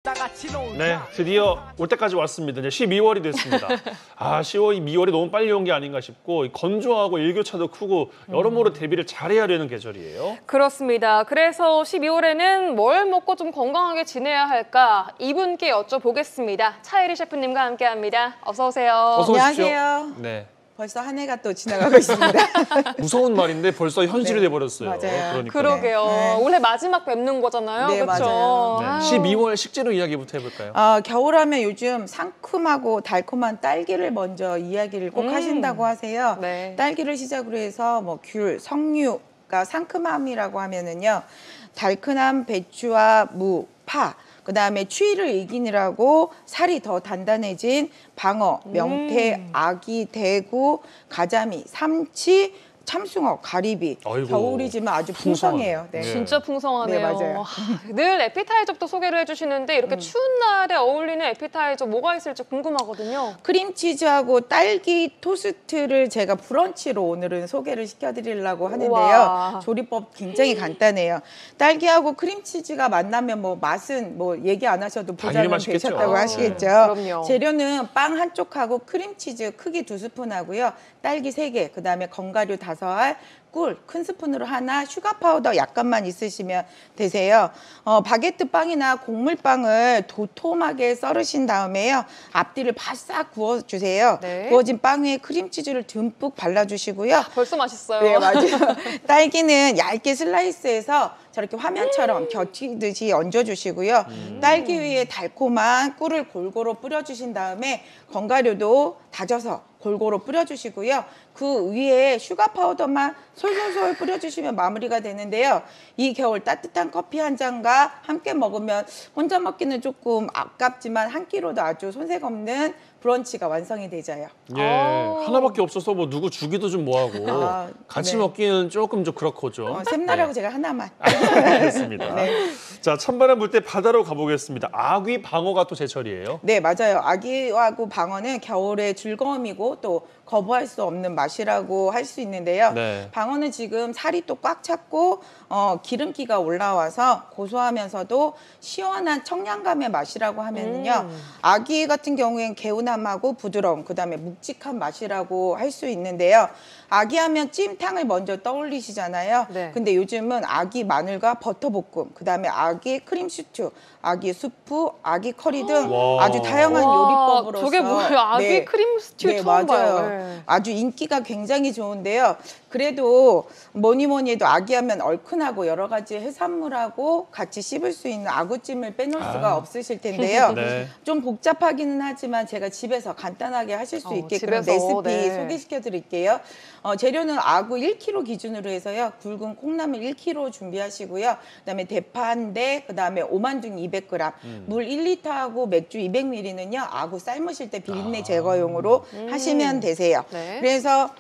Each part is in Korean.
네, 드디어 올 때까지 왔습니다. 이제 12월이 됐습니다. 2월이 너무 빨리 온 게 아닌가 싶고 건조하고 일교차도 크고 여러모로 대비를 잘해야 되는 계절이에요. 그렇습니다. 그래서 12월에는 뭘 먹고 좀 건강하게 지내야 할까 이분께 여쭤보겠습니다. 차예리 셰프님과 함께합니다. 어서 오세요. 어서 오십시오. 안녕하세요. 네. 벌써 한 해가 또 지나가고 있습니다. 무서운 말인데 벌써 현실이 네, 돼버렸어요. 맞아요. 그러니까. 그러게요. 네. 올해 마지막 뵙는 거잖아요. 네, 그렇죠? 맞아요. 네. 아유. 12월 식재료 이야기부터 해볼까요? 겨울하면 요즘 상큼하고 달콤한 딸기를 먼저 이야기를 꼭 하신다고 하세요. 네. 딸기를 시작으로 해서 뭐 귤, 석류가 상큼함이라고 하면은요. 달큰한 배추와 무, 파, 그다음에 추위를 이기느라고 살이 더 단단해진 방어, 명태, 아기, 대구, 가자미, 삼치, 참숭어, 가리비. 아이고, 겨울이지만 아주 풍성해요. 네. 진짜 풍성하네요. 네, 맞아요. 늘 에피타이저도 소개를 해주시는데 이렇게 추운 날에 어울리는 에피타이저 뭐가 있을지 궁금하거든요. 크림치즈하고 딸기 토스트를 제가 브런치로 오늘은 소개를 시켜드리려고 하는데요. 우와. 조리법 굉장히 간단해요. 딸기하고 크림치즈가 만나면 뭐 맛은 뭐 얘기 안 하셔도 당연히 보장은 맛있겠죠. 되셨다고 아, 하시겠죠. 그럼요. 재료는 빵 한 쪽하고 크림치즈 크기 2스푼 하고요. 딸기 3개, 그다음에 건가류 5알, 꿀 큰 스푼으로 하나, 슈가 파우더 약간만 있으시면 되세요. 바게트 빵이나 곡물빵을 도톰하게 썰으신 다음에요. 앞뒤를 바싹 구워주세요. 네. 구워진 빵 위에 크림치즈를 듬뿍 발라주시고요. 벌써 맛있어요. 네, 맞아요. 딸기는 얇게 슬라이스해서 저렇게 화면처럼 겹치듯이 얹어주시고요. 딸기 위에 달콤한 꿀을 골고루 뿌려주신 다음에 건가류도 다져서 골고루 뿌려주시고요. 그 위에 슈가 파우더만 솔솔솔 뿌려주시면 마무리가 되는데요. 이 겨울 따뜻한 커피 한 잔과 함께 먹으면 혼자 먹기는 조금 아깝지만 한 끼로도 아주 손색 없는 브런치가 완성이 되져요. 예, 하나밖에 없어서 뭐 누구 주기도 좀 뭐하고 같이 네. 먹기는 조금 좀 그렇고죠. 샘나라고 제가 하나만. 알겠습니다. 네. 자, 찬바람 불 때 바다로 가보겠습니다. 아귀, 방어가 또 제철이에요. 네, 맞아요. 아기하고 방어는 겨울의 즐거움이고 또 거부할 수 없는 맛이라고 할 수 있는데요. 네. 방어는 지금 살이 또 꽉 찼고 기름기가 올라와서 고소하면서도 시원한 청량감의 맛이라고 하면은요. 아기 같은 경우엔 개운함하고 부드러움, 그다음에 묵직한 맛이라고 할 수 있는데요. 아기 하면 찜탕을 먼저 떠올리시잖아요. 네. 근데 요즘은 아기 마늘과 버터볶음, 그다음에 아기 크림 스튜, 아기 수프, 아기 커리 등 와. 아주 다양한 와, 요리법으로서 저게 뭐예요? 아기 크림 스튜 네, 처음 맞아요. 봐요. 네. 아주 인기가 굉장히 좋은데요. 그래도 뭐니 해도 아기 하면 얼큰하고 여러 가지 해산물하고 같이 씹을 수 있는 아구찜을 빼놓을 수가 없으실 텐데요. 네. 좀 복잡하기는 하지만 제가 집에서 간단하게 하실 수 있게끔 집에서, 레시피 네. 소개시켜 드릴게요. 재료는 아구 1kg 기준으로 해서요. 굵은 콩나물 1kg 준비하시고요. 그다음에 대파 1대, 그다음에 오만둥이 200g, 물 1리터하고 맥주 200ml는요. 아구 삶으실 때 비린내 제거용으로 하시면 되세요. 네. 그래서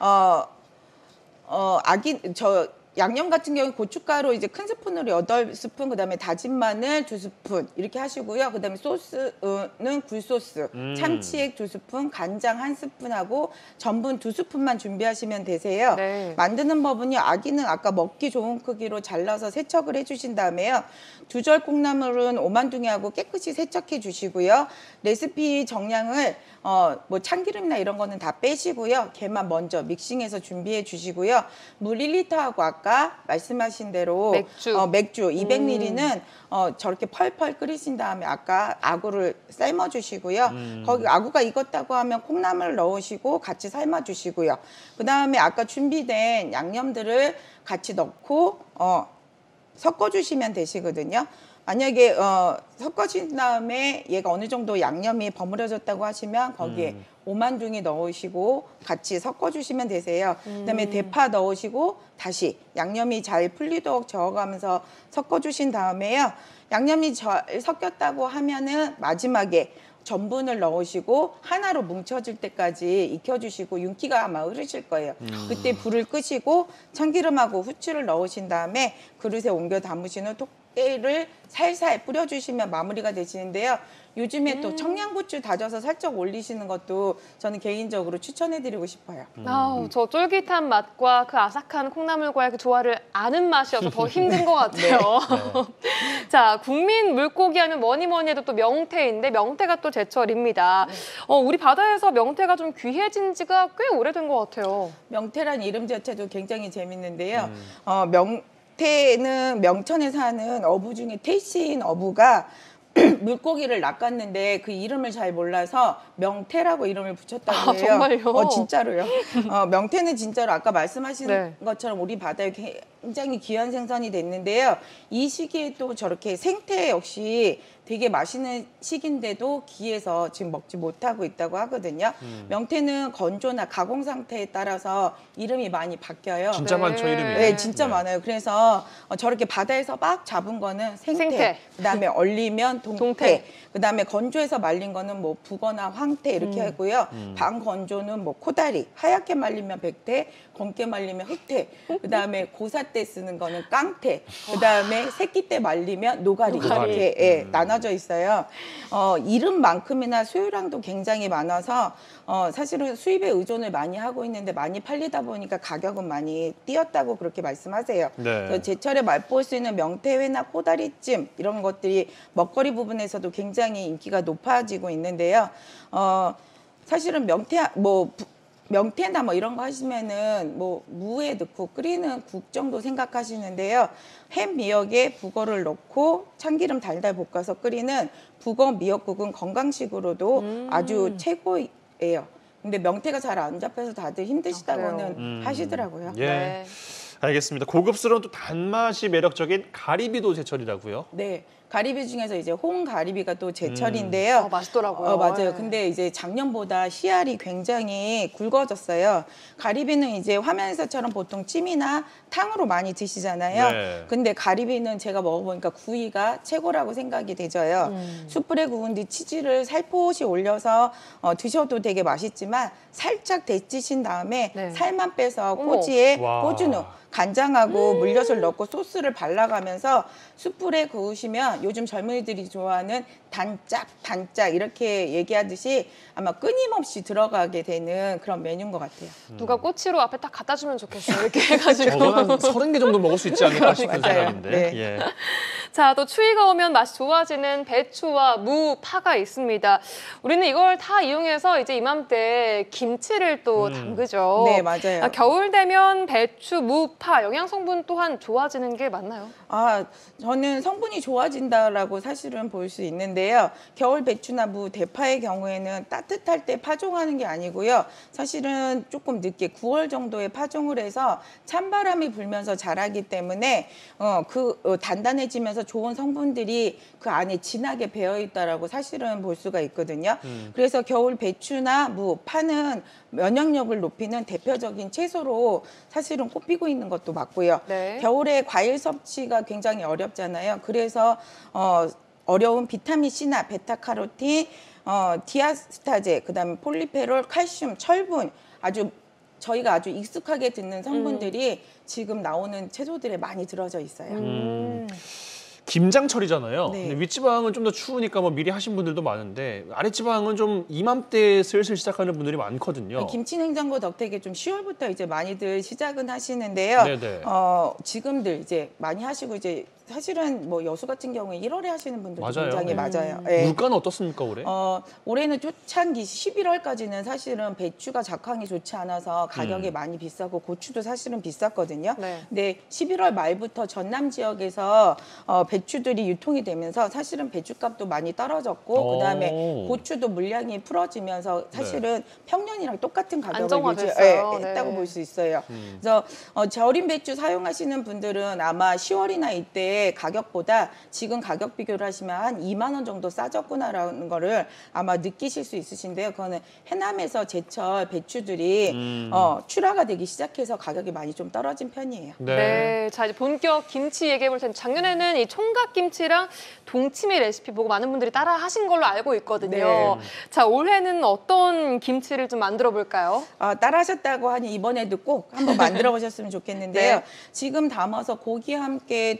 양념 같은 경우는 고춧가루 이제 큰 스푼으로 8스푼, 그다음에 다진 마늘 2스푼 이렇게 하시고요. 그다음에 소스는 굴소스, 참치액 2스푼, 간장 1스푼하고 전분 2스푼만 준비하시면 되세요. 네. 만드는 법은요. 아기는 아까 먹기 좋은 크기로 잘라서 세척을 해주신 다음에요. 두절 콩나물은 오만둥이하고 깨끗이 세척해 주시고요. 레시피 정량을 뭐 참기름이나 이런 거는 다 빼시고요. 걔만 먼저 믹싱해서 준비해 주시고요. 물 1리터하고 아까 말씀하신 대로 맥주 200ml는 저렇게 펄펄 끓이신 다음에 아까 아구를 삶아 주시고요. 거기 아구가 익었다고 하면 콩나물을 넣으시고 같이 삶아 주시고요. 그다음에 아까 준비된 양념들을 같이 넣고 섞어 주시면 되시거든요. 만약에 섞어진 다음에 얘가 어느 정도 양념이 버무려졌다고 하시면 거기에 오만둥이 넣으시고 같이 섞어주시면 되세요. 그다음에 대파 넣으시고 다시 양념이 잘 풀리도록 저어가면서 섞어주신 다음에요. 양념이 잘 섞였다고 하면은 마지막에 전분을 넣으시고 하나로 뭉쳐질 때까지 익혀주시고 윤기가 아마 흐르실 거예요. 그때 불을 끄시고 참기름하고 후추를 넣으신 다음에 그릇에 옮겨 담으신 후 깨를 살살 뿌려주시면 마무리가 되시는데요. 요즘에 또 청양고추 다져서 살짝 올리시는 것도 저는 개인적으로 추천해드리고 싶어요. 아우, 저 쫄깃한 맛과 그 아삭한 콩나물과의 그 조화를 아는 맛이어서 더 힘든 것 같아요. 자, 국민 물고기 하면 뭐니 해도 또 명태인데 명태가 또 제철입니다. 우리 바다에서 명태가 좀 귀해진 지가 꽤 오래된 것 같아요. 명태란 이름 자체도 굉장히 재밌는데요. 명태는 명천에 사는 어부 중에 태신 어부가 물고기를 낚았는데 그 이름을 잘 몰라서 명태라고 이름을 붙였다고 해요. 정말요? 진짜로요. 명태는 진짜로 아까 말씀하신 네. 것처럼 우리 바다에 굉장히 귀한 생선이 됐는데요. 이 시기에 또 저렇게 생태 역시 되게 맛있는 시기인데도 귀해서 지금 먹지 못하고 있다고 하거든요. 명태는 건조나 가공 상태에 따라서 이름이 많이 바뀌어요. 진짜 네. 많죠, 이름이. 네, 진짜 많아요. 그래서 저렇게 바다에서 막 잡은 거는 생태. 그다음에 얼리면 동태. 그다음에 건조해서 말린 거는 뭐 북어나 황태 이렇게 하고요. 반건조는 뭐 코다리, 하얗게 말리면 백태, 검게 말리면 흑태. 그다음에 고사 때 쓰는 거는 깡태. 그다음에 새끼 때 말리면 노가리. 이렇게 나눠져 있어요. 이름만큼이나 수요량도 굉장히 많아서 사실은 수입에 의존을 많이 하고 있는데 많이 팔리다 보니까 가격은 많이 뛰었다고 그렇게 말씀하세요. 네. 그래서 제철에 맛볼 수 있는 명태회나 코다리찜 이런 것들이 먹거리 부분에서도 굉장히 인기가 높아지고 있는데요. 사실은 명태나 뭐 이런 거 하시면은 뭐 무에 넣고 끓이는 국 정도 생각하시는데요. 햄 미역에 북어를 넣고 참기름 달달 볶아서 끓이는 북어 미역국은 건강식으로도 아주 최고예요. 근데 명태가 잘 안 잡혀서 다들 힘드시다고는 하시더라고요. 예. 네. 알겠습니다. 고급스러운 또 단맛이 매력적인 가리비도 제철이라고요. 네. 가리비 중에서 이제 홍가리비가 또 제철인데요. 맛있더라고요. 맞아요. 네. 근데 이제 작년보다 씨알이 굉장히 굵어졌어요. 가리비는 이제 화면에서처럼 보통 찜이나 탕으로 많이 드시잖아요. 네. 근데 가리비는 제가 먹어보니까 구이가 최고라고 생각이 되져요. 숯불에 구운 뒤 치즈를 살포시 올려서 드셔도 되게 맛있지만 살짝 데치신 다음에 네. 살만 빼서 어머. 꼬지에 와. 꼬주누 간장하고 물엿을 넣고 소스를 발라가면서 숯불에 구우시면 요즘 젊은이들이 좋아하는 단짝 이렇게 얘기하듯이 아마 끊임없이 들어가게 되는 그런 메뉴인 것 같아요. 누가 꼬치로 앞에 딱 갖다 주면 좋겠어요. 이렇게 해가지고. 저건 한 30개 정도 먹을 수 있지 않을까 싶은 맞아요. 생각인데. 네. 예. 자, 또 추위가 오면 맛이 좋아지는 배추와 무, 파가 있습니다. 우리는 이걸 다 이용해서 이제 이맘때 김치를 또 담그죠. 네, 맞아요. 겨울 되면 배추, 무, 파 영양 성분 또한 좋아지는 게 맞나요? 저는 성분이 좋아진다라고 사실은 볼 수 있는데요. 겨울 배추나 무, 대파의 경우에는 따뜻할 때 파종하는 게 아니고요. 사실은 조금 늦게 9월 정도에 파종을 해서 찬바람이 불면서 자라기 때문에 단단해지면서 좋은 성분들이 그 안에 진하게 배어 있다라고 사실은 볼 수가 있거든요. 그래서 겨울 배추나 무, 파는 면역력을 높이는 대표적인 채소로 사실은 꼽히고 있는 것도 맞고요. 네. 겨울에 과일 섭취가 굉장히 어렵잖아요. 그래서 어려운 비타민 C나 베타카로틴, 디아스타제, 그다음에 폴리페롤, 칼슘, 철분 저희가 아주 익숙하게 듣는 성분들이 지금 나오는 채소들에 많이 들어져 있어요. 김장철이잖아요. 네. 근데 윗지방은 좀 더 추우니까 뭐 미리 하신 분들도 많은데 아랫지방은 좀 이맘때 슬슬 시작하는 분들이 많거든요. 김치 냉장고 덕택에 좀 10월부터 이제 많이들 시작은 하시는데요. 네네. 지금들 이제 많이 하시고 이제 사실은 뭐 여수 같은 경우에 1월에 하시는 분들도 맞아요. 굉장히 많아요. 네. 물가는 어떻습니까 올해? 올해는 초창기 11월까지는 사실은 배추가 작황이 좋지 않아서 가격이 많이 비싸고 고추도 사실은 비쌌거든요. 네. 근데 11월 말부터 전남 지역에서 배추들이 유통이 되면서 사실은 배추값도 많이 떨어졌고 그다음에 고추도 물량이 풀어지면서 사실은 평년이랑 똑같은 가격을 안정화됐어요. 했다고 네. 볼 수 있어요. 그래서 절임 배추 사용하시는 분들은 아마 10월이나 이때 가격보다 지금 가격 비교를 하시면 한 2만 원 정도 싸졌구나라는 거를 아마 느끼실 수 있으신데요. 그거는 해남에서 제철 배추들이 출하가 되기 시작해서 가격이 많이 좀 떨어진 편이에요. 네. 자, 이제 본격 김치 얘기해 볼 텐데 작년에는 이 총각김치랑 동치미 레시피 보고 많은 분들이 따라 하신 걸로 알고 있거든요. 네. 자, 올해는 어떤 김치를 좀 만들어 볼까요? 따라 하셨다고 하니 이번에도 꼭 한번 만들어 보셨으면 좋겠는데요. 네. 지금 담아서 고기와 함께 드셔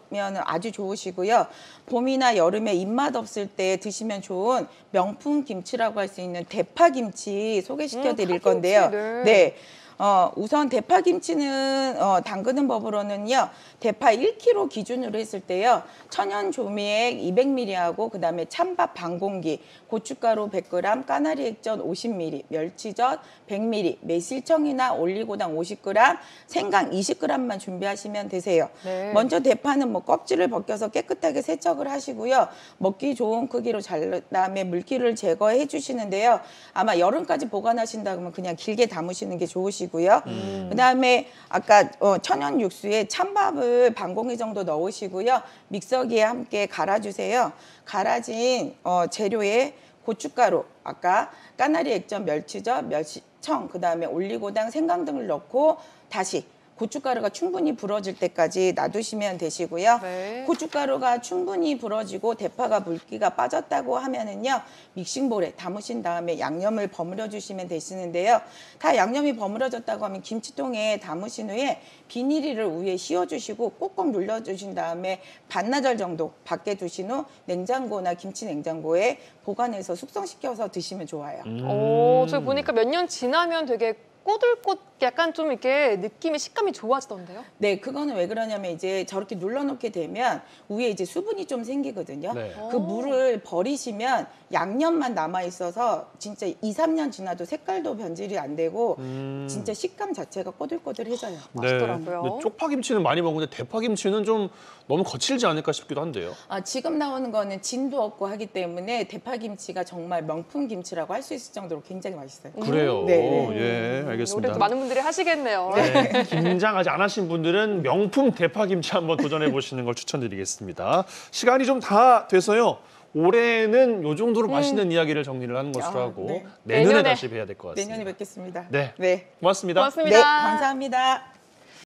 드시면 아주 좋으시고요. 봄이나 여름에 입맛 없을 때 드시면 좋은 명품 김치라고 할 수 있는 대파김치 소개시켜 드릴 건데요. 네. 우선 대파김치는 담그는 법으로는요. 대파 1kg 기준으로 했을 때요. 천연 조미액 200ml하고 그다음에 찬밥 반 공기, 고춧가루 100g, 까나리 액젓 50ml, 멸치젓 100ml, 매실청이나 올리고당 50g, 생강 20g만 준비하시면 되세요. 네. 먼저 대파는 뭐 껍질을 벗겨서 깨끗하게 세척을 하시고요. 먹기 좋은 크기로 잘른 다음에 물기를 제거해 주시는데요. 아마 여름까지 보관하신다 그러면 그냥 길게 담으시는 게 좋으시고요. 그다음에 아까 천연 육수에 찬밥을 반 공기 정도 넣으시고요. 믹서기에 함께 갈아주세요. 갈아진 재료에 고춧가루, 아까 까나리 액젓, 멸치젓, 멸치청, 그다음에 올리고당, 생강 등을 넣고 다시 고춧가루가 충분히 불어질 때까지 놔두시면 되시고요. 네. 고춧가루가 충분히 불어지고 대파가 물기가 빠졌다고 하면은요. 믹싱볼에 담으신 다음에 양념을 버무려 주시면 되시는데요. 다 양념이 버무려졌다고 하면 김치통에 담으신 후에 비닐을 위에 씌워 주시고 꼭꼭 눌러 주신 다음에 반나절 정도 밖에 두신 후 냉장고나 김치 냉장고에 보관해서 숙성시켜서 드시면 좋아요. 저희 보니까 몇 년 지나면 되게 꼬들꼬 약간 좀 이렇게 느낌이 식감이 좋아지던데요? 네, 그거는 왜 그러냐면 이제 저렇게 눌러놓게 되면 위에 이제 수분이 좀 생기거든요. 네. 그 물을 버리시면 양념만 남아있어서 진짜 2, 3년 지나도 색깔도 변질이 안 되고 진짜 식감 자체가 꼬들꼬들해져요. 맛있더라고요. 근데 쪽파김치는 많이 먹는데 대파김치는 좀 너무 거칠지 않을까 싶기도 한데요. 지금 나오는 거는 진도 없고 하기 때문에 대파김치가 정말 명품 김치라고 할 수 있을 정도로 굉장히 맛있어요. 그래요. 네. 예, 알겠습니다. 올해도 많은 분들이 하시겠네요. 네, 김장 아직 안 하신 분들은 명품 대파김치 한번 도전해 보시는 걸 추천드리겠습니다. 시간이 좀 다 돼서요. 올해는 요 정도로 맛있는 이야기를 정리를 하는 것으로 하고 네. 내년에 내년에. 다시 뵈야 될 것 같습니다. 내년에 뵙겠습니다. 네, 네. 고맙습니다. 고맙습니다. 네, 감사합니다.